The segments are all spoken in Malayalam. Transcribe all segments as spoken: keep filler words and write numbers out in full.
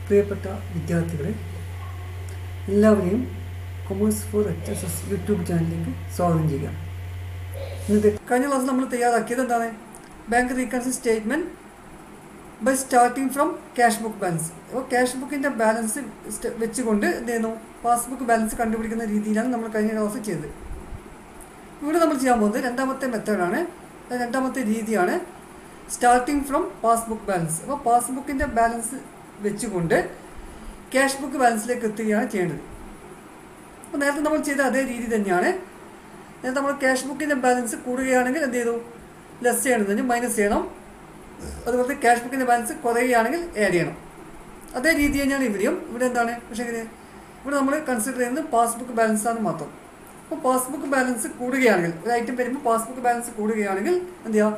പ്രിയപ്പെട്ട വിദ്യാർത്ഥികളെ, എല്ലാവരെയും commerce for H S S YouTube ചാനലിലേക്ക് സ്വാഗതം ചെയ്യാം. ഇന്നത്തെ കഴിഞ്ഞ ക്ലാസ് നമ്മൾ തയ്യാറാക്കിയത് എന്താണ്? Bank reconcile statement by starting from cash book balance. അപ്പോൾ ക്യാഷ് ബുക്കിൻ്റെ ബാലൻസ് വെച്ചുകൊണ്ട് എന്ത് ചെയ്യുന്നു, പാസ്ബുക്ക് ബാലൻസ് കണ്ടുപിടിക്കുന്ന രീതിയിലാണ് നമ്മൾ കഴിഞ്ഞ ക്ലാസ് ചെയ്തത്. ഇവിടെ നമ്മൾ ചെയ്യാൻ പോകുന്നത് രണ്ടാമത്തെ മെത്തേഡാണ്, രണ്ടാമത്തെ രീതിയാണ് സ്റ്റാർട്ടിങ് ഫ്രം പാസ്ബുക്ക് ബാലൻസ്. അപ്പോൾ പാസ്ബുക്കിൻ്റെ ബാലൻസ് വെച്ചുകൊണ്ട് ക്യാഷ് ബുക്ക് ബാലൻസിലേക്ക് എത്തുകയാണ് ചെയ്യേണ്ടത്. അപ്പോൾ നേരത്തെ നമ്മൾ ചെയ്ത അതേ രീതി തന്നെയാണ്. നേരത്തെ നമ്മൾ ക്യാഷ് ബുക്കിൻ്റെ ബാലൻസ് കൂടുകയാണെങ്കിൽ എന്ത് ചെയ്തു, ലെസ് ചെയ്യണതിന് മൈനസ് ചെയ്യണം. അതുപോലെ ക്യാഷ് ബുക്കിൻ്റെ ബാലൻസ് കുറയുകയാണെങ്കിൽ ആഡ് ചെയ്യണം. അതേ രീതി തന്നെയാണ് ഇവിടെയും. ഇവിടെ എന്താണ്, പക്ഷേ ഇവിടെ നമ്മൾ കൺസിഡർ ചെയ്യുന്നത് പാസ്ബുക്ക് ബാലൻസാണ് മാത്രം. അപ്പോൾ പാസ്ബുക്ക് ബാലൻസ് കൂടുകയാണെങ്കിൽ, ഒരു ഐറ്റം വരുമ്പോൾ പാസ്ബുക്ക് ബാലൻസ് കൂടുകയാണെങ്കിൽ എന്ത് ചെയ്യുക,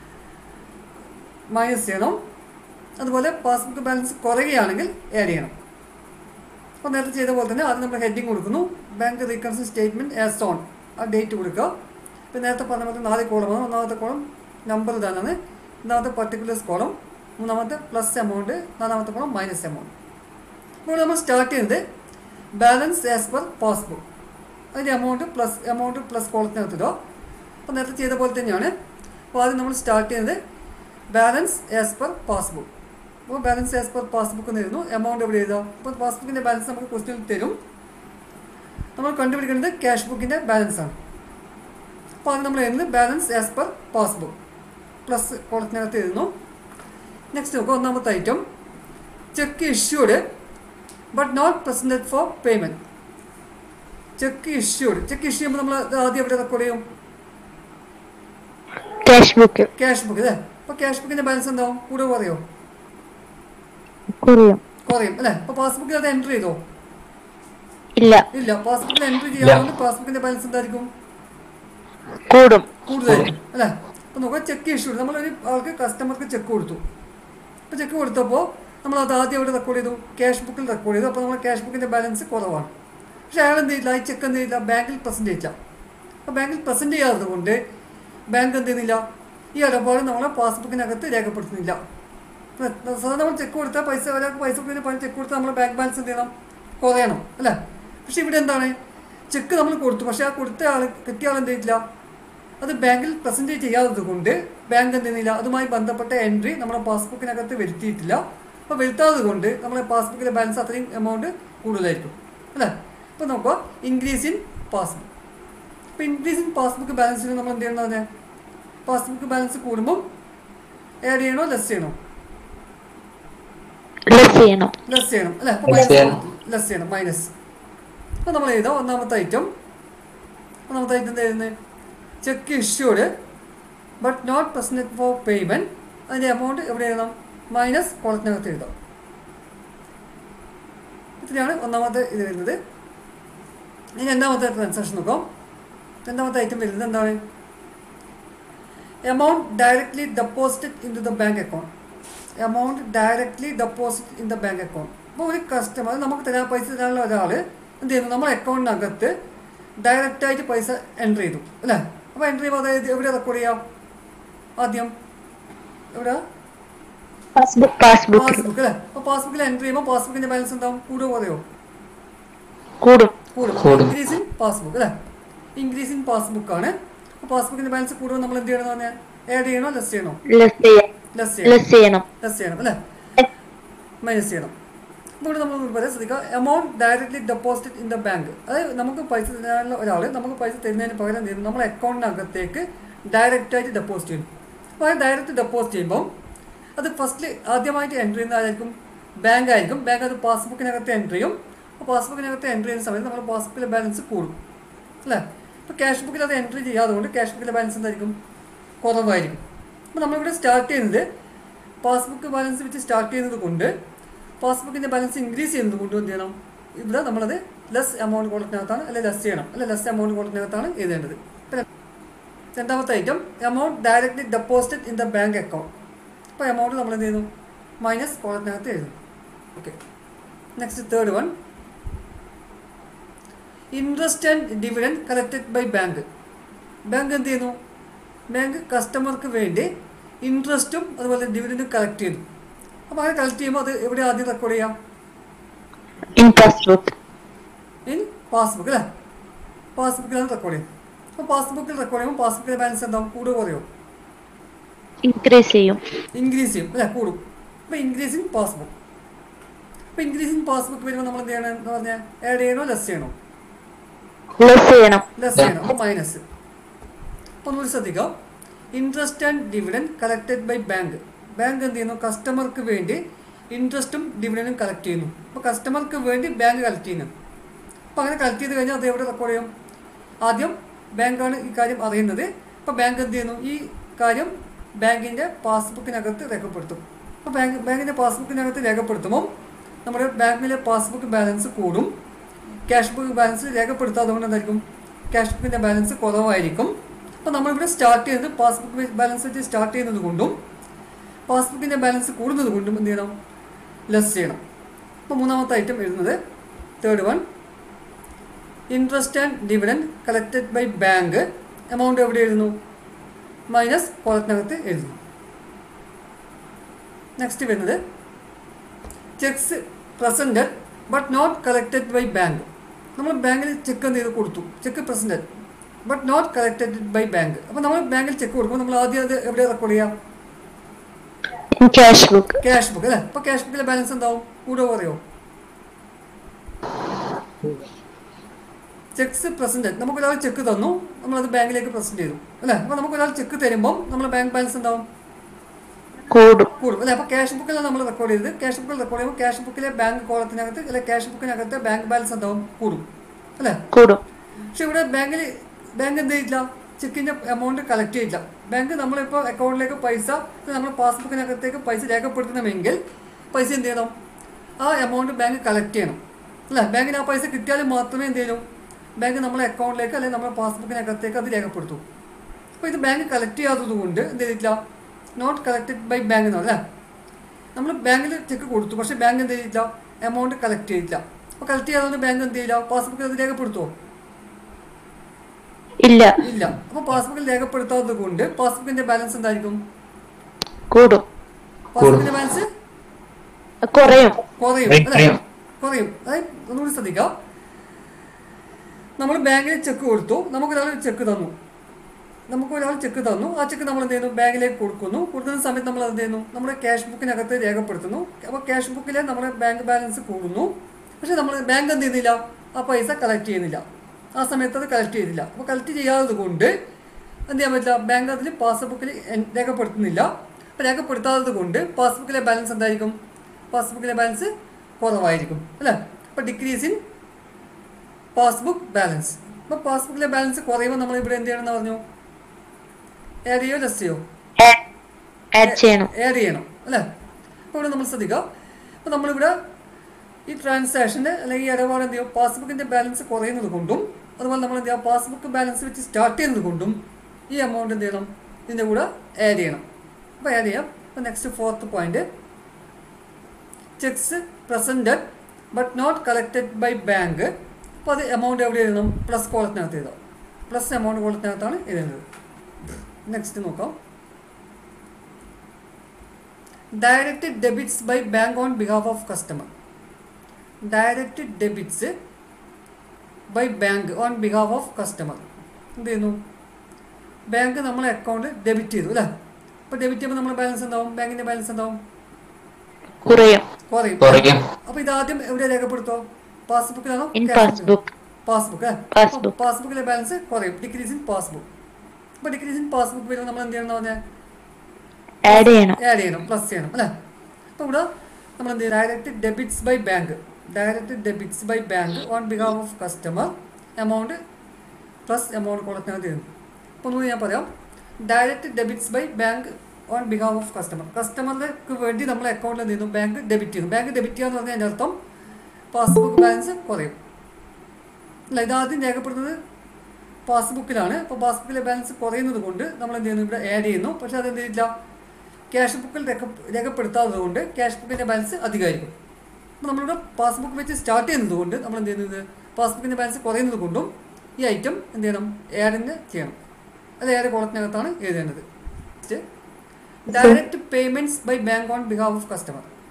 മൈനസ് ചെയ്യണം. അതുപോലെ പാസ്ബുക്ക് ബാലൻസ് കുറയുകയാണെങ്കിൽ ആഡ് ചെയ്യണം. അപ്പോൾ നേരത്തെ ചെയ്ത പോലെ തന്നെ ആദ്യം നമ്മൾ ഹെഡിങ് കൊടുക്കുന്നു, bank reconcile statement as on, ആ ഡേറ്റ് കൊടുക്കുക. ഇപ്പോൾ നേരത്തെ പറഞ്ഞ പോലെ നാല് കോളമാണ്. ഒന്നാമത്തെ കോളം നമ്പർ ഇതാണ്, രണ്ടാമത്തെ പർട്ടിക്കുലേഴ്സ് കോളം, മൂന്നാമത്തെ പ്ലസ് എമൗണ്ട്, നാലാമത്തെ കോളം മൈനസ് എമൗണ്ട്. അപ്പോൾ നമ്മൾ സ്റ്റാർട്ട് ചെയ്യുന്നത് ബാലൻസ് ആസ് പെർ പാസ്ബുക്ക്, അതിൻ്റെ എമൗണ്ട് പ്ലസ് എമൗണ്ട് പ്ലസ് കോളത്തിനകത്തിടുക. അപ്പോൾ നേരത്തെ ചെയ്ത പോലെ തന്നെയാണ്. അപ്പോൾ ആദ്യം നമ്മൾ സ്റ്റാർട്ട് ചെയ്യുന്നത് ബാലൻസ് ആസ് പെർ പാസ്ബുക്ക്. അപ്പോൾ ബാലൻസ് ആസ് പെർ പാസ്ബുക്ക് എന്ന് എഴുതുന്നു, എമൗണ്ട് എവിടെ എഴുതാം. അപ്പോൾ പാസ്ബുക്കിൻ്റെ ബാലൻസ് നമുക്ക് ക്വസ്റ്റ്യൻ തരും. നമ്മൾ കണ്ടുപിടിക്കുന്നത് ക്യാഷ് ബുക്കിൻ്റെ ബാലൻസാണ്. അപ്പോൾ അത് നമ്മൾ എഴുതുന്നത് balance as per passbook plus കോളത്തിനകത്ത് എഴുതുന്നു. നെക്സ്റ്റ് നോക്കുക, ഒന്നാമത്തെ item cheque issued but not presented for payment. Cheque issued, cheque issue ചെയ്യുമ്പോൾ നമ്മൾ ആദ്യം എവിടെ റെക്കോർഡ് ചെയ്യും, ക്യാഷ് ബുക്ക്. ക്യാഷ് ബുക്ക് അല്ലേ. അപ്പോൾ ക്യാഷ് ബുക്കിൻ്റെ ബാലൻസ് എന്താവും, കൂടെ കുറയോ? കുറയും. കുറയും അല്ലേ. അപ്പോൾ പാസ്ബുക്കിൽ അത് എൻട്രി ചെയ്തോ? ഇല്ല ഇല്ല. പാസ്ബുക്കിൽ എൻട്രി ചെയ്യാതെ പാസ്ബുക്കിൻ്റെ ബാലൻസ് എന്തായിരിക്കും, കൂടും, കൂടുതലായിരിക്കും അല്ലേ. അപ്പോൾ നോക്കുക, ചെക്ക് ഇഷ്യൂ, നമ്മളൊരു ആൾക്ക് കസ്റ്റമർക്ക് ചെക്ക് കൊടുത്തു. അപ്പോൾ ചെക്ക് കൊടുത്തപ്പോൾ നമ്മൾ അത് ആദ്യം എവിടെ റെക്കോർഡ് ചെയ്തു, ക്യാഷ് ബുക്കിൽ റെക്കോർഡ് ചെയ്തു. അപ്പോൾ നമ്മൾ ക്യാഷ് ബുക്കിൻ്റെ ബാലൻസ് കുറവാണ്. പക്ഷേ അയാൾ എന്ത് ചെയ്യില്ല, ഈ ചെക്ക് എന്ത് ചെയ്യില്ല, ബാങ്കിൽ പ്രസൻറ്റ് ചെയ്യില്ല. അപ്പോൾ ബാങ്കിൽ പ്രസൻറ്റ് ചെയ്യാത്തത് കൊണ്ട് ബാങ്ക് എന്ത് ചെയ്യുന്നില്ല, ഈ ഇടപാട് നമ്മളെ പാസ്ബുക്കിനകത്ത് രേഖപ്പെടുത്തുന്നില്ല. സാധാരണ നമ്മൾ ചെക്ക് കൊടുത്താൽ പൈസ ഒരാൾക്ക് പൈസ കൊടുത്തതിന് പൈസ ചെക്ക് കൊടുത്താൽ നമ്മൾ ബാങ്ക് ബാലൻസ് എന്ത് ചെയ്യണം, കുറയണം അല്ലേ. പക്ഷേ ഇവിടെ എന്താണ്, ചെക്ക് നമ്മൾ കൊടുത്തു, പക്ഷേ ആ കൊടുത്ത ആൾ കിട്ടിയ ആൾ എന്ത് ചെയ്തില്ല, അത് ബാങ്കിൽ പ്രസൻറ്റ് ചെയ്യാത്തത് കൊണ്ട് ബാങ്ക് എന്ത് ചെയ്യുന്നില്ല, അതുമായി ബന്ധപ്പെട്ട എൻട്രി നമ്മുടെ പാസ്ബുക്കിനകത്ത് വരുത്തിയിട്ടില്ല. അപ്പോൾ വരുത്താത്തത് കൊണ്ട് നമ്മളെ പാസ്ബുക്കിലെ ബാലൻസ് അത്രയും എമൗണ്ട് കൂടുതലായിരിക്കും അല്ലേ. അപ്പോൾ നോക്കുക, ഇൻക്രീസ് ഇൻ പാസ്ബുക്ക്. അപ്പോൾ ഇൻക്രീസ് ഇൻ പാസ്ബുക്ക് ബാലൻസിന് നമ്മൾ എന്ത് ചെയ്യണമെന്ന് പറഞ്ഞാൽ, പാസ്ബുക്ക് ബാലൻസ് കൂടുമ്പോൾ ആഡ് ചെയ്യണോ ലെസ് ചെയ്യണോ? ലെസ് ചെയ്യണം. ലെസ് ചെയ്യണം അല്ലേ. അപ്പോൾ മൈനസ് ലെസ് ചെയ്യണം, മൈനസ്. അപ്പോൾ നമ്മൾ എഴുതാം ഒന്നാമത്തെ ഐറ്റം. ഒന്നാമത്തെ ഐറ്റം എന്താ എഴുതുന്നത്, cheque issued but not presented for payment, അതിൻ്റെ എമൗണ്ട് എവിടെ എഴുതാം, മൈനസ് കോളത്തിനകത്ത് എഴുതാം. ഇത്രയാണ് ഒന്നാമത്തെ ഇത് വരുന്നത്. ഇനി രണ്ടാമത്തെ ട്രാൻസാക്ഷൻ നോക്കാം. രണ്ടാമത്തെ ഐറ്റം വരുന്നത് എന്താണ്, amount directly deposited in to the bank account. Amount directly deposit in the bank account. അപ്പോൾ ഒരു കസ്റ്റമർ നമുക്ക് തരാൻ പൈസ തരാനുള്ള ഒരാൾ എന്ത് ചെയ്യുന്നു, നമ്മുടെ അക്കൗണ്ടിനകത്ത് ഡയറക്റ്റായിട്ട് പൈസ എൻട്രി ചെയ്തു അല്ലേ. അപ്പോൾ എൻട്രി ചെയ്യുമ്പോൾ അതായത് എവിടെ റെക്കോർഡ് ചെയ്യാം, ആദ്യം എവിടെ, പാസ്ബുക്ക്. പാസ്ബുക്ക് പാസ്ബുക്ക് അല്ലേ. അപ്പോൾ പാസ്ബുക്കിൽ എൻട്രി ചെയ്യുമ്പോൾ പാസ്ബുക്കിൻ്റെ ബാലൻസ് എന്താവും, കൂടുക കുറയോ? കൂടും. കൂടും. ഇൻക്രീസ് ഇൻ പാസ്ബുക്ക് അല്ലേ, ഇൻക്രീസ് ഇൻ പാസ്ബുക്കാണ്. അപ്പോൾ പാസ്ബുക്കിൻ്റെ ബാലൻസ് കൂടുമ്പോൾ നമ്മൾ എന്ത് ചെയ്യണമെന്ന് പറഞ്ഞാൽ, ആഡ് ചെയ്യണോ ലെസ് ചെയ്യണോ? ലെസ് ചെയ്യണം. ലെസ് ലെസ് ചെയ്യണം. ലെസ് ചെയ്യണം അല്ലേ, മൈനസ് ചെയ്യണം. അപ്പോൾ ഇവിടെ നമ്മൾ പറയാൻ ശ്രദ്ധിക്കുക, amount directly deposit in the bank. അതായത് നമുക്ക് പൈസ തരാനുള്ള ഒരാൾ നമുക്ക് പൈസ തരുന്നതിന് പകരം എന്ത് ചെയ്യുന്നു, നമ്മുടെ അക്കൗണ്ടിനകത്തേക്ക് ഡയറക്റ്റായിട്ട് ഡെപ്പോസിറ്റ് ചെയ്യും. അപ്പോൾ അത് ഡയറക്റ്റ് ഡെപ്പോസിറ്റ് ചെയ്യുമ്പം അത് ഫസ്റ്റിൽ ആദ്യമായിട്ട് എൻട്രി ചെയ്യുന്ന ആയിരിക്കും, ബാങ്ക് ആയിരിക്കും. ബാങ്ക് അത് പാസ്ബുക്കിനകത്ത് എൻട്രി ചെയ്യും. അപ്പോൾ പാസ്ബുക്കിനകത്ത് എൻട്രി ചെയ്യുന്ന സമയത്ത് നമ്മൾ പാസ്ബുക്കിലെ ബാലൻസ് കൂടും അല്ലേ. ഇപ്പോൾ ക്യാഷ് ബുക്കിൽ അത് എൻട്രി ചെയ്യാതെ കൊണ്ട് ക്യാഷ് ബുക്കിലെ ബാലൻസ് എന്തായിരിക്കും, കുറവായിരിക്കും. അപ്പോൾ നമ്മളിവിടെ സ്റ്റാർട്ട് ചെയ്യുന്നത് പാസ്ബുക്ക് ബാലൻസ് വെച്ച് സ്റ്റാർട്ട് ചെയ്യുന്നത് കൊണ്ട് പാസ്ബുക്കിൻ്റെ ബാലൻസ് ഇൻക്രീസ് ചെയ്യുന്നത് കൊണ്ട് എന്ത് ചെയ്യണം, ഇവിടെ നമ്മളത് ലെസ് എമൗണ്ട് കോളത്തിനകത്താണ് അല്ലെ ലെസ് ചെയ്യണം അല്ലെ ലെസ് എമൗണ്ട് കോളത്തിനകത്താണ് എഴുതേണ്ടത്. രണ്ടാമത്തെ item amount directly deposited in the bank account. അപ്പോൾ എമൗണ്ട് നമ്മൾ എന്ത് ചെയ്യുന്നു, മൈനസ് കോളത്തിനകത്ത് എഴുതും. Okay, next third one, interest and dividend collected by bank. Bank എന്ത് ചെയ്യുന്നു, ബാങ്ക് കസ്റ്റമർക്ക് വേണ്ടി ഇൻട്രസ്റ്റും അതുപോലെ ഡിവിഡൻറ്റും കളക്ട് ചെയ്യുന്നു. അപ്പോൾ അങ്ങനെ കളക്ട് ചെയ്യുമ്പോൾ അത് എവിടെ ആദ്യം റെക്കോർഡ് ചെയ്യാം, ഇൻ പാസ്ബുക്ക്. ഇൻ പാസ്ബുക്ക് അല്ലേ, പാസ്ബുക്കിലാണ് റെക്കോർഡ് ചെയ്യും. അപ്പോൾ പാസ്ബുക്കിൽ റെക്കോർഡ് ചെയ്യുമ്പോൾ പാസ്ബുക്കിലെ ബാലൻസ് എന്താവും, കൂടുക കുറയോ? ഇൻക്രീസ് ചെയ്യും. ഇൻക്രീസ് ചെയ്യും അല്ലേ, കൂടും. അപ്പോൾ ഇൻക്രീസ് ഇൻ പാസ്ബുക്ക്. അപ്പോൾ ഇൻക്രീസ് ഇൻ പാസ്ബുക്ക് വരുമ്പോൾ നമ്മൾ എന്ത് ചെയ്യണം എന്ന് പറഞ്ഞാൽ ആഡ് ചെയ്യണോ ലെസ് ചെയ്യണോ? ലെസ് ചെയ്യണം. ലെസ് ചെയ്യണം. അപ്പോൾ മൈനസ്. അപ്പോൾ ഒന്നുകൂടി ശ്രദ്ധിക്കാം. Interest and dividend collected by bank. Bank എന്ത് ചെയ്യുന്നു, കസ്റ്റമർക്ക് വേണ്ടി ഇൻട്രസ്റ്റും ഡിവിഡൻഡും കളക്ട് ചെയ്യുന്നു. അപ്പോൾ കസ്റ്റമർക്ക് വേണ്ടി ബാങ്ക് കളക്ട് ചെയ്യുന്നു. അപ്പോൾ അങ്ങനെ കളക്ട് ചെയ്ത് കഴിഞ്ഞാൽ അത് എവിടെ റെക്കോർഡ് ചെയ്യും? ആദ്യം ബാങ്കാണ് ഈ കാര്യം അറിയുന്നത്. അപ്പോൾ ബാങ്ക് എന്ത് ചെയ്യുന്നു, ഈ കാര്യം ബാങ്കിൻ്റെ പാസ്ബുക്കിനകത്ത് രേഖപ്പെടുത്തും. അപ്പോൾ ബാങ്ക് ബാങ്കിൻ്റെ പാസ്ബുക്കിനകത്ത് രേഖപ്പെടുത്തുമ്പോൾ നമ്മുടെ ബാങ്കിലെ പാസ്ബുക്ക് ബാലൻസ് കൂടും. ക്യാഷ് ബുക്ക് ബാലൻസ് രേഖപ്പെടുത്താത്തതുകൊണ്ട് എന്തായിരിക്കും, ക്യാഷ് ബുക്കിൻ്റെ ബാലൻസ് കുറവായിരിക്കും. അപ്പോൾ നമ്മളിവിടെ സ്റ്റാർട്ട് ചെയ്യുന്നത് പാസ്ബുക്ക് ബാലൻസ് വെച്ച് സ്റ്റാർട്ട് ചെയ്യുന്നത് കൊണ്ടും പാസ്ബുക്കിൻ്റെ ബാലൻസ് കൂടുന്നത് കൊണ്ടും എന്ത് ചെയ്യണം, ലെസ് ചെയ്യണം. അപ്പോൾ മൂന്നാമത്തെ ഐറ്റം എഴുതുന്നത് third one, interest and dividend collected by bank. Amount എവിടെ എഴുതുന്നു, മൈനസ് കോളത്തിനകത്ത് എഴുതുന്നു. നെക്സ്റ്റ് വരുന്നത് cheques presented but not collected by bank. നമ്മൾ ബാങ്കിൽ ചെക്ക് എന്ത് ചെയ്ത് കൊടുത്തു, cheque presented but not collected by bank. അപ്പോൾ നമ്മൾ ബാങ്കിൽ ചെക്ക് കൊടുക്കുമ്പോൾ നമ്മൾ ആദ്യം അത് എവിടെ റെക്കോർഡ് ചെയ്യാം, ക്യാഷ് ബുക്ക്. ക്യാഷ് ബുക്ക് അല്ലേ. അപ്പോൾ ക്യാഷ് ബുക്കിലെ ബാലൻസ് എന്താവും, കൂടെ കുറയോ? ചെക്സ് പ്രസൻറ്റഡ്, നമുക്കൊരാൾ ചെക്ക് തന്നു, നമ്മളത് ബാങ്കിലേക്ക് പ്രസൻറ്റ് ചെയ്തു അല്ലേ. അപ്പോൾ നമുക്കൊരാൾ ചെക്ക് തരുമ്പം നമ്മൾ ബാങ്ക് ബാലൻസ് എന്താവും, കൂടും. കൂടും അല്ലേ. അപ്പോൾ ക്യാഷ് ബുക്കിലാണ് നമ്മൾ റെക്കോർഡ് ചെയ്തത്. ക്യാഷ് ബുക്കിൽ റെക്കോർഡ് ചെയ്യുമ്പോൾ ക്യാഷ് ബുക്കിലെ ബാങ്ക് കോളത്തിനകത്ത് അല്ലെ ക്യാഷ് ബുക്കിനകത്ത് ബാങ്ക് ബാലൻസ് എന്താവും, കൂടും അല്ലേ. കൂടും. പക്ഷെ ഇവിടെ ബാങ്കിൽ ബാങ്ക് എന്ത് ചെയ്യില്ല, ചെക്കിൻ്റെ എമൗണ്ട് കളക്ട് ചെയ്യില്ല. ബാങ്ക് നമ്മളിപ്പോൾ അക്കൗണ്ടിലേക്ക് പൈസ നമ്മൾ പാസ്ബുക്കിനകത്തേക്ക് പൈസ രേഖപ്പെടുത്തണമെങ്കിൽ പൈസ എന്ത് ചെയ്യണം, ആ എമൗണ്ട് ബാങ്ക് കളക്ട് ചെയ്യണം അല്ലേ. ബാങ്കിന് ആ പൈസ കിട്ടിയാലും മാത്രമേ എന്ത് ചെയ്യൂ, ബാങ്ക് നമ്മളെ അക്കൗണ്ടിലേക്ക് അല്ലെങ്കിൽ നമ്മുടെ പാസ്ബുക്കിനകത്തേക്ക് അത് രേഖപ്പെടുത്തും. അപ്പോൾ ഇത് ബാങ്ക് കളക്ട് ചെയ്യാത്തത് കൊണ്ട് എന്ത് ചെയ്തിട്ടില്ല, നോട്ട് കളക്റ്റഡ് ബൈ ബാങ്ക് എന്ന് പറഞ്ഞാൽ നമ്മൾ ബാങ്കിൽ ചെക്ക് കൊടുത്തു, പക്ഷേ ബാങ്ക് എന്ത് ചെയ്തില്ല, എമൗണ്ട് കളക്ട് ചെയ്തില്ല. അപ്പോൾ കളക്ട് ചെയ്യാത്തതുകൊണ്ട് ബാങ്ക് എന്ത് ചെയ്യില്ല, പാസ്ബുക്കിൽ അത് രേഖപ്പെടുത്തുമോ, ഇല്ല. ഇല്ല. അപ്പോൾ പാസ്ബുക്കിൽ രേഖപ്പെടുത്താത്തത് കൊണ്ട് പാസ്ബുക്കിന്റെ ബാലൻസ് എന്തായിരിക്കും, കൂടും. പാസ്ബുക്കിന്റെ ബാലൻസ് കുറയും. കുറയും അല്ലേ, കുറയും. അതായത് ഒന്നുകൂടി ശ്രദ്ധിക്കാം. നമ്മൾ ബാങ്കിൽ ചെക്ക് കൊടുത്തു, നമുക്കൊരാൾ ചെക്ക് തന്നു, നമുക്കൊരാൾ ചെക്ക് തന്നു ആ ചെക്ക് നമ്മൾ എന്ത് ചെയ്യുന്നു, ബാങ്കിലേക്ക് കൊടുക്കുന്നു. കൊടുക്കുന്ന സമയത്ത് നമ്മൾ എന്ത് ചെയ്യുന്നു, നമ്മുടെ ക്യാഷ് ബുക്കിനകത്ത് രേഖപ്പെടുത്തുന്നു. അപ്പോൾ ക്യാഷ് ബുക്കിലെ നമ്മുടെ ബാങ്ക് ബാലൻസ് കൂടുന്നു. പക്ഷേ നമ്മൾ ബാങ്ക് എന്ത് ചെയ്യുന്നില്ല, ആ പൈസ കളക്ട് ചെയ്യുന്നില്ല, ആ സമയത്ത് അത് കളക്ട് ചെയ്തില്ല. അപ്പോൾ കളക്ട് ചെയ്യാത്തത് കൊണ്ട് എന്ത് ചെയ്യാൻ പറ്റില്ല, ബാങ്ക് അതിൽ പാസ്ബുക്കിൽ രേഖപ്പെടുത്തുന്നില്ല. അപ്പോൾ രേഖപ്പെടുത്താത്തത് കൊണ്ട് പാസ്ബുക്കിലെ ബാലൻസ് എന്തായിരിക്കും, പാസ്ബുക്കിലെ ബാലൻസ് കുറവായിരിക്കും അല്ലേ. അപ്പോൾ ഡിക്രീസ് ഇൻ പാസ്ബുക്ക് ബാലൻസ്. അപ്പോൾ പാസ്ബുക്കിലെ ബാലൻസ് കുറയുമ്പോൾ നമ്മൾ ഇവിടെ എന്ത് ചെയ്യണമെന്ന് പറഞ്ഞു, ആഡ് ചെയ്യോ ലെസ് ചെയ്യോ, ആഡ് ചെയ്യണം. ആഡ് ചെയ്യണം അല്ലേ. അപ്പോൾ ഇവിടെ നമ്മൾ ശ്രദ്ധിക്കാം. അപ്പോൾ നമ്മളിവിടെ ഈ ട്രാൻസാക്ഷൻ്റെ അല്ലെങ്കിൽ ഈ ഇടപാട് എന്ത് ചെയ്യും, പാസ്ബുക്കിൻ്റെ ബാലൻസ് കുറയുന്നത് കൊണ്ടും അതുപോലെ നമ്മൾ എന്ത് ചെയ്യുക, പാസ്ബുക്ക് ബാലൻസ് വെച്ച് സ്റ്റാർട്ട് ചെയ്യുന്നത് കൊണ്ടും ഈ എമൗണ്ട് എന്ത് ചെയ്യണം, ഇതിൻ്റെ കൂടെ ആഡ് ചെയ്യണം. അപ്പോൾ ആഡ് ചെയ്യാം. അപ്പോൾ next fourth point, cheques presented but not collected by bank. അപ്പോൾ അത് എമൗണ്ട് എവിടെ എഴുതണം, പ്ലസ് കോളത്തിനകത്ത് എഴുതാം. പ്ലസ് എമൗണ്ട് കോളത്തിനകത്താണ് എഴുതുന്നത്. നെക്സ്റ്റ് നോക്കാം. Direct debits by bank on behalf of customer. Direct debits by bank on behalf of customer. എന്ത് ചെയ്യുന്നു, ബാങ്ക് നമ്മളെ അക്കൗണ്ട് ഡെബിറ്റ് ചെയ്തു അല്ലേ. അപ്പോൾ ഡെബിറ്റ് ചെയ്യുമ്പോൾ നമ്മുടെ ബാലൻസ് എന്താവും, ബാങ്കിൻ്റെ ബാലൻസ് എന്താവും, കുറയും. കുറയും. അപ്പോൾ ഇത് ആദ്യം എവിടെ രേഖപ്പെടുത്തോ, പാസ്ബുക്കിലാണോ, പാസ്ബുക്ക്. Passbook passbook. പാസ്ബുക്കിലെ ബാലൻസ് കുറയും, ഡിക്രീസ് ഇൻ പാസ്ബുക്ക്. അപ്പോൾ ഡിക്രീസ് ഇൻ പാസ്ബുക്ക് വരുമ്പോൾ നമ്മൾ എന്ത് ചെയ്യണം, പറഞ്ഞാൽ ആഡ് ചെയ്യണം. ആഡ് ചെയ്യണം, പ്ലസ് ചെയ്യണം അല്ലേ. അപ്പോൾ ഇവിടെ നമ്മൾ എന്ത് ചെയ്യും, direct debits by bank, direct debits by bank on behalf of customer amount plus amount കൊടുക്കുന്നത് ചെയ്യുന്നു. അപ്പോൾ ഒന്നുകൂടി ഞാൻ പറയാം, direct debits by bank on behalf of customer. കസ്റ്റമർക്ക് വേണ്ടി നമ്മൾ അക്കൗണ്ടിൽ എന്ത് ചെയ്യുന്നു, ബാങ്ക് ഡെബിറ്റ് ചെയ്യുന്നു. ബാങ്ക് ഡെബിറ്റ് ചെയ്യുക എന്ന് പറഞ്ഞാൽ അതിൻ്റെ അർത്ഥം പാസ്ബുക്ക് ബാലൻസ് കുറയും അല്ല. ഇതാദ്യം രേഖപ്പെടുന്നത് പാസ്ബുക്കിലാണ്. അപ്പോൾ പാസ്ബുക്കിലെ ബാലൻസ് കുറയുന്നത് കൊണ്ട് നമ്മൾ എന്ത് ചെയ്യുന്നു, ഇവിടെ ആഡ് ചെയ്യുന്നു. പക്ഷേ അത് എന്ത് ചെയ്യില്ല, ക്യാഷ് ബുക്കിൽ രേഖ രേഖപ്പെടുത്താത്തത് കൊണ്ട് ക്യാഷ് ബുക്കിൻ്റെ ബാലൻസ് അധികമായിരിക്കും. അപ്പോൾ നമ്മളിവിടെ പാസ്ബുക്ക് വെച്ച് സ്റ്റാർട്ട് ചെയ്യുന്നത് കൊണ്ട് നമ്മൾ എന്ത് ചെയ്യുന്നത്, പാസ്ബുക്കിൻ്റെ ബാലൻസ് കുറയുന്നത് കൊണ്ടും ഈ ഐറ്റം എന്ത് ചെയ്യണം, ആഡിന് ചെയ്യണം. അത് ആഡ് കോളത്തിനകത്താണ് എഴുതേണ്ടത്. Direct payments by bank on behalf of customer.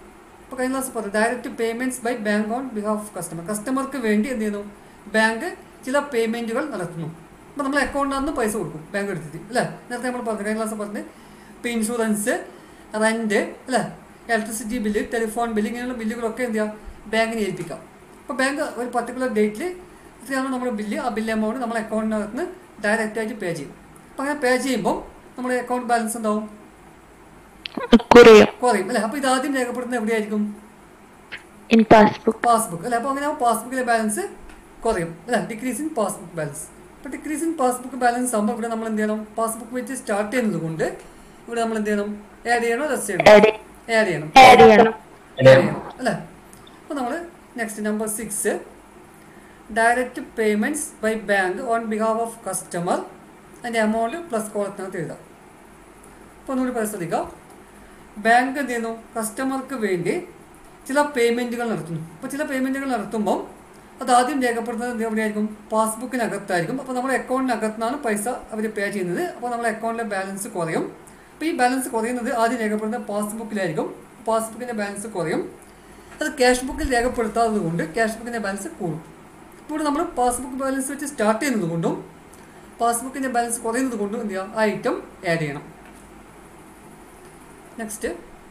അപ്പോൾ കഴിഞ്ഞ ക്ലാസ് പറഞ്ഞു direct payments by bank on behalf of customer. കസ്റ്റമർക്ക് വേണ്ടി എന്ത് ചെയ്യുന്നു, ബാങ്ക് ചില പേയ്മെൻറ്റുകൾ നടത്തുന്നു. അപ്പോൾ നമ്മൾ അക്കൗണ്ടിൽ നിന്ന് പൈസ കൊടുക്കും ബാങ്ക് എടുത്തിട്ട് അല്ലേ. നേരത്തെ നമ്മൾ പറഞ്ഞു കഴിഞ്ഞ ക്ലാസ് പറഞ്ഞ് ഇപ്പോൾ ഇൻഷുറൻസ്, റെൻറ്റ് അല്ലേ, ഇലക്ട്രിസിറ്റി ബില്ല്, ടെലിഫോൺ ബില്ല്, ഇങ്ങനെയുള്ള ബില്ലുകളൊക്കെ എന്ത് ചെയ്യാം, ബാങ്കിനെ ഏൽപ്പിക്കാം. അപ്പോൾ ബാങ്ക് ഒരു പർട്ടിക്കുലർ ഡേറ്റിൽ ഇത്രയാണ് നമ്മുടെ ബില്ല്, ആ ബില്ല് എമൗണ്ട് നമ്മൾ അക്കൗണ്ടിനകത്ത് നിന്ന് ഡയറക്റ്റായിട്ട് പേ ചെയ്യും. അപ്പോൾ അങ്ങനെ പേ ചെയ്യുമ്പോൾ നമ്മുടെ അക്കൗണ്ട് ബാലൻസ് ഉണ്ടാവും, കുറയും കുറയും അല്ലേ. അപ്പോൾ ഇത് ആദ്യം രേഖപ്പെടുത്തുന്നത് എവിടെയായിരിക്കും, ഇൻ പാസ്ബുക്ക്. പാസ്ബുക്ക് അല്ലേ. അപ്പോൾ അങ്ങനെ പാസ്ബുക്കിലെ ബാലൻസ് കുറയും അല്ലേ, ഡിക്രീസ് ഇൻ പാസ്ബുക്ക് ബാലൻസ്. അപ്പോൾ ഡിക്രീസ് ഇൻ പാസ്ബുക്ക് ബാലൻസ് ആകുമ്പോൾ ഇവിടെ നമ്മൾ എന്ത് ചെയ്യണം, പാസ്ബുക്ക് വെച്ച് സ്റ്റാർട്ട് ചെയ്യുന്നത് കൊണ്ട് ഇവിടെ നമ്മൾ എന്ത് ചെയ്യണം, ആഡ് ചെയ്യണോ ലെസ് ചെയ്യണോ, ആഡ് ചെയ്യണം ആഡ് ചെയ്യണം അല്ലേ. അപ്പോൾ നമ്മൾ next number six direct payments by bank on behalf of customer അതിൻ്റെ എമൗണ്ട് പ്ലസ് കോളത്തിനകത്ത് എഴുതാം. അപ്പോൾ ഒന്നുകൂടി പരിശോധിക്കാം. ബാങ്ക് എന്ത് ചെയ്യുന്നു, കസ്റ്റമർക്ക് വേണ്ടി ചില പേയ്മെൻറ്റുകൾ നടത്തുന്നു. അപ്പോൾ ചില പേയ്മെൻറ്റുകൾ നടത്തുമ്പം അത് ആദ്യം രേഖപ്പെടുത്തുന്നത് എവിടെയായിരിക്കും, പാസ്ബുക്കിനകത്തായിരിക്കും. അപ്പോൾ നമ്മുടെ അക്കൗണ്ടിനകത്താണ് പൈസ അവർ പേ ചെയ്യുന്നത്. അപ്പോൾ നമ്മുടെ അക്കൗണ്ടിലെ ബാലൻസ് കുറയും. അപ്പോൾ ഈ ബാലൻസ് കുറയുന്നത് ആദ്യം രേഖപ്പെടുത്തുന്നത് പാസ്ബുക്കിലായിരിക്കും. പാസ്ബുക്കിൻ്റെ ബാലൻസ് കുറയും. അത് ക്യാഷ് ബുക്കിൽ രേഖപ്പെടുത്താത്തത് കൊണ്ട് ക്യാഷ് ബുക്കിൻ്റെ ബാലൻസ് കൂടും. ഇപ്പോൾ നമ്മൾ പാസ്ബുക്ക് ബാലൻസ് വെച്ച് സ്റ്റാർട്ട് ചെയ്യുന്നത് കൊണ്ടും പാസ്ബുക്കിൻ്റെ ബാലൻസ് കുറയുന്നത് കൊണ്ടും എന്ത് ചെയ്യുക, ആ ഐറ്റം ആഡ് ചെയ്യണം. നെക്സ്റ്റ്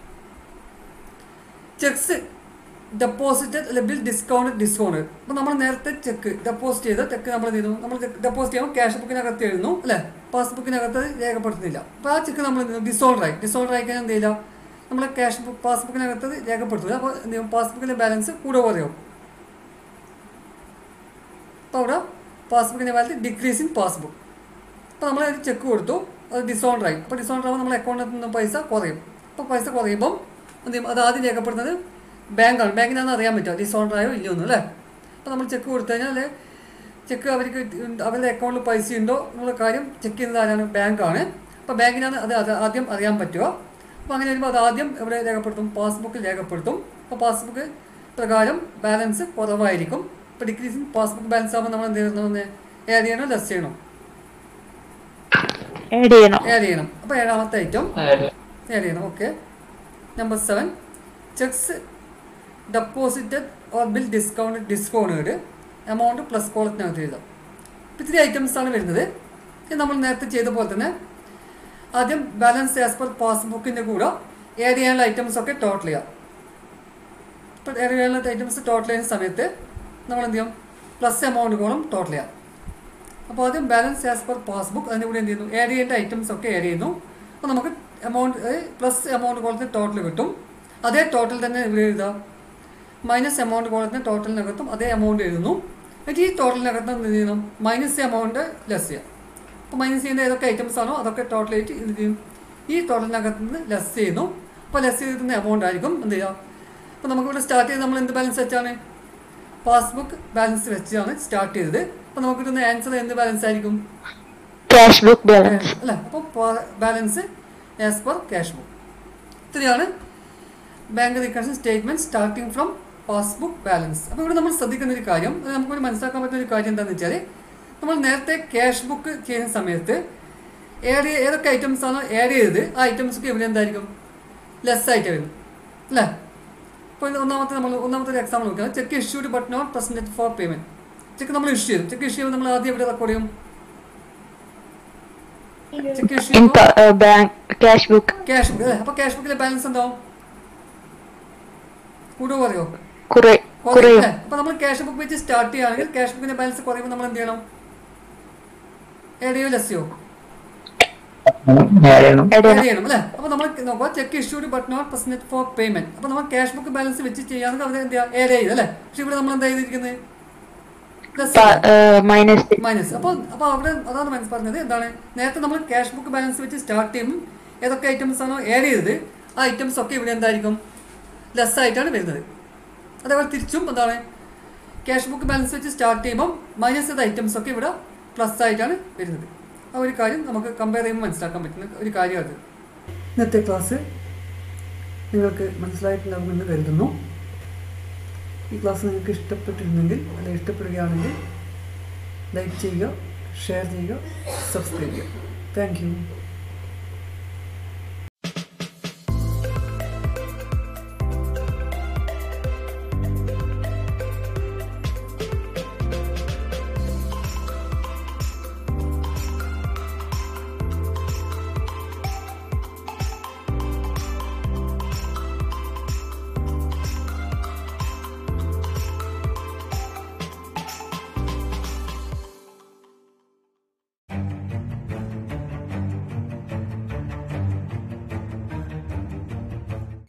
ചെക്സ് ഡെപ്പോസിറ്റഡ് അല്ലെ ബിൽ ഡിസ്കൗണ്ട് ഡിസ്കൗണ്ട്. അപ്പോൾ നമ്മൾ നേരത്തെ ചെക്ക് ഡെപ്പോസിറ്റ് ചെയ്ത ചെക്ക് നമ്മൾ എന്ത് ചെയ്യുന്നു, നമ്മൾ ഡെപ്പോസിറ്റ് ചെയ്യുമ്പോൾ ക്യാഷ് ബുക്കിനകത്ത് എഴുതുന്നു അല്ലേ, പാസ്ബുക്കിനകത്ത് രേഖപ്പെടുത്തുന്നില്ല. അപ്പോൾ ആ ചെക്ക് നമ്മൾ ഡിസോൾഡർ ആയി ഡിസോൾഡർ ആയി കഴിഞ്ഞാൽ എന്ത് ചെയ്യില്ല, നമ്മൾ ക്യാഷ് ബുക്ക് പാസ്ബുക്കിനകത്ത് രേഖപ്പെടുത്തുക. അപ്പോൾ എന്ത് ചെയ്യും, പാസ്ബുക്കിൻ്റെ ബാലൻസ് കൂടെ കുറയും. അപ്പോൾ അവിടെ പാസ്ബുക്കിൻ്റെ ബാലൻസ് ഡിക്രീസ് ഇൻ പാസ്ബുക്ക്. അപ്പോൾ നമ്മൾ ഒരു ചെക്ക് കൊടുത്തു, അത് ഡിസോൾഡർ ആയി. അപ്പോൾ ഡിസോൾഡർ ആകുമ്പോൾ നമ്മൾ അക്കൗണ്ടിൽ നിന്ന് പൈസ കുറയും. അപ്പോൾ പൈസ കുറയുമ്പം എന്ത് ചെയ്യും, അത് ആദ്യം രേഖപ്പെടുത്തുന്നത് ബാങ്കാണ്. ബാങ്കിനാണെന്ന് അറിയാൻ പറ്റുക ഡിസോൾഡർ ആയോ ഇല്ലയോ എന്ന് അല്ലേ. അപ്പോൾ നമ്മൾ ചെക്ക് കൊടുത്തു കഴിഞ്ഞാൽ ചെക്ക് അവർക്ക് അവരുടെ അക്കൗണ്ടിൽ പൈസ ഉണ്ടോ എന്നുള്ള കാര്യം ചെക്ക് ചെയ്യുന്നത് ആരാണ്, ബാങ്കാണ്. അപ്പോൾ ബാങ്കിനാണ് അത് അത് ആദ്യം അറിയാൻ പറ്റുക. അപ്പോൾ അങ്ങനെ വരുമ്പോൾ അത് ആദ്യം എവിടെ രേഖപ്പെടുത്തും, പാസ്ബുക്കിൽ രേഖപ്പെടുത്തും. അപ്പോൾ പാസ്ബുക്ക് പ്രകാരം ബാലൻസ് കുറവായിരിക്കും. ഇപ്പോൾ ഡിക്രീസിങ് പാസ്ബുക്ക് ബാലൻസ് ആകുമ്പോൾ നമ്മൾ എന്ത് ചെയ്യുന്നത്, ആഡ് ചെയ്യണോ ലെസ് ചെയ്യണോ, ആഡ് ചെയ്യണം ആഡ് ചെയ്യണം. അപ്പോൾ ഏഴാമത്തെ ഐറ്റം ആഡ് ചെയ്യണം. Okay. Number seven cheques deposited or bill discount discounted amount plus കോളത്തിനകത്ത് എഴുതാം. ഇപ്പോൾ ഇത്തിരി ഐറ്റംസാണ് വരുന്നത്. ഇത് നമ്മൾ നേരത്തെ ചെയ്ത പോലെ തന്നെ ആദ്യം ബാലൻസ് ആസ് പെർ പാസ്ബുക്കിൻ്റെ കൂടെ ആഡ് ചെയ്യാനുള്ള ഐറ്റംസൊക്കെ ടോട്ടൽ ചെയ്യാം. ഇപ്പോൾ ആഡ് ചെയ്യാനുള്ള ഐറ്റംസ് ടോട്ടൽ ചെയ്യുന്ന സമയത്ത് നമ്മൾ എന്ത് ചെയ്യും, പ്ലസ് എമൗണ്ട് കോളം ടോട്ടൽ ചെയ്യാം. അപ്പോൾ ആദ്യം ബാലൻസ് ആസ് പെർ പാസ്ബുക്ക് അതിൻ്റെ കൂടെ എന്ത് ചെയ്യുന്നു, ആഡ് ചെയ്യേണ്ട ഐറ്റംസ് ഒക്കെ ആഡ് ചെയ്യുന്നു. അപ്പോൾ നമുക്ക് എമൗണ്ട് പ്ലസ് എമൗണ്ട് കോളത്തിന് ടോട്ടൽ കിട്ടും. അതേ ടോട്ടൽ തന്നെ ഇവിടെ എഴുതാം. മൈനസ് എമൗണ്ട് കോളത്തിന് ടോട്ടലിനകത്തും അതേ എമൗണ്ട് എഴുതുന്നു. എന്നിട്ട് ഈ ടോട്ടലിനകത്ത് എന്ത് ചെയ്യണം, മൈനസ് എമൗണ്ട് ലെസ് ചെയ്യാം. അപ്പോൾ മൈനസ് ചെയ്യുന്ന ഏതൊക്കെ ഐറ്റംസ് ആണോ അതൊക്കെ ടോട്ടലായിട്ട് എന്ത് ചെയ്യും, ഈ ടോട്ടലിനകത്ത് നിന്ന് ലെസ് ചെയ്യുന്നു. അപ്പോൾ ലെസ് ചെയ്തിരുന്ന എമൗണ്ട് ആയിരിക്കും എന്ത് ചെയ്യുക. അപ്പോൾ നമുക്കിവിടെ സ്റ്റാർട്ട് ചെയ്ത് നമ്മൾ എന്ത് ബാലൻസ് വെച്ചാണ്, പാസ്ബുക്ക് ബാലൻസ് വെച്ചാണ് സ്റ്റാർട്ട് ചെയ്തത്. അപ്പോൾ നമുക്ക് കിട്ടുന്ന ആൻസർ എന്ത് ബാലൻസ് ആയിരിക്കും, ക്യാഷ് ബുക്ക് ബാലൻസ് അല്ലേ. അപ്പോൾ balance as per cash book. ഇത്രയാണ് bank reconciliation statement starting from passbook balance. അപ്പോൾ ഇവിടെ നമ്മൾ ശ്രദ്ധിക്കുന്ന ഒരു കാര്യം, അത് നമുക്ക് മനസ്സിലാക്കാൻ പറ്റുന്ന ഒരു കാര്യം എന്താണെന്ന് വെച്ചാൽ, നമ്മൾ നേരത്തെ ക്യാഷ് ബുക്ക് ചെയ്യുന്ന സമയത്ത് ആഡ് ഏതൊക്കെ ഐറ്റംസ് ആണോ ആഡ് ചെയ്തത് ആ ഐറ്റംസൊക്കെ ഇവിടെ എന്തായിരിക്കും, ലെസ് ആയിട്ട് വരുന്നു അല്ലേ. ഇപ്പോൾ ഒന്നാമത്തെ നമ്മൾ ഒന്നാമത്തെ ഒരു എക്സാമ്പിൾ നോക്കുക, cheque issued but not presented for payment. Cheque നമ്മൾ ഇഷ്യൂ ചെയ്തു, ചെക്ക് ഇഷ്യൂ ചെയ്യുമ്പോൾ നമ്മൾ ആദ്യം എവിടെ റെക്കോർഡ് ചെയ്യും, cheque issue in bank cash book cash book അല്ലേ. അപ്പോൾ ക്യാഷ് ബുക്കിലെ ബാലൻസ് എന്താവും, കൂടുക കുറയോ, കുറയും കുറയും. അപ്പോൾ നമ്മൾ ക്യാഷ് ബുക്ക് വെച്ച് സ്റ്റാർട്ട് ചെയ്യുകയാണെങ്കിൽ ക്യാഷ് ബുക്കിന്റെ ബാലൻസ് കുറയുമ്പോൾ നമ്മൾ എന്ത് ചെയ്യണം, ആഡ് ചെയ്യോ ലെസ് ചെയ്യോ, ആഡ് ചെയ്യണം അല്ലേ. അപ്പോൾ നമ്മൾ നോക്കുക cheque issued but not presented for payment. അപ്പോൾ നമ്മൾ ക്യാഷ് ബുക്ക് ബാലൻസ് വെച്ച് ചെയ്യുകയാണെങ്കിൽ അത് എന്ത് ചെയ്യുക, ആഡ് ചെയ്ത് അല്ലേ. പക്ഷെ ഇവിടെ നമ്മൾ എന്താ ചെയ്തിരിക്കുന്നത്, മൈനസ് മൈനസ്. അപ്പോൾ അപ്പോൾ അവിടെ അതാണ് മനസ്സ് പറഞ്ഞത്, എന്താണ് നേരത്തെ നമ്മൾ ക്യാഷ് ബുക്ക് ബാലൻസ് വെച്ച് സ്റ്റാർട്ട് ചെയ്യുമ്പോൾ ഏതൊക്കെ ഐറ്റംസ് ആണോ ആഡ് ചെയ്തത് ആ ഐറ്റംസ് ഒക്കെ ഇവിടെ എന്തായിരിക്കും, ലെസ് ആയിട്ടാണ് വരുന്നത്. അതേപോലെ തിരിച്ചും എന്താണ് ക്യാഷ് ബുക്ക് ബാലൻസ് വെച്ച് സ്റ്റാർട്ട് ചെയ്യുമ്പോൾ മൈനസ് ചെയ്ത ഐറ്റംസ് ഒക്കെ ഇവിടെ പ്ലസ് ആയിട്ടാണ് വരുന്നത്. ആ ഒരു കാര്യം നമുക്ക് കമ്പയർ ചെയ്യുമ്പോൾ മനസ്സിലാക്കാൻ പറ്റുന്ന ഒരു കാര്യം അത്. ഇന്നത്തെ ക്ലാസ് നിങ്ങൾക്ക് മനസ്സിലായിട്ടുണ്ടാകുമെന്ന് കരുതുന്നു. ഈ ക്ലാസ് നിങ്ങൾക്ക് ഇഷ്ടപ്പെട്ടിരുന്നെങ്കിൽ അല്ലെങ്കിൽ ഇഷ്ടപ്പെടുകയാണെങ്കിൽ ലൈക്ക് ചെയ്യുക, ഷെയർ ചെയ്യുക, സബ്സ്ക്രൈബ് ചെയ്യുക. Thank U.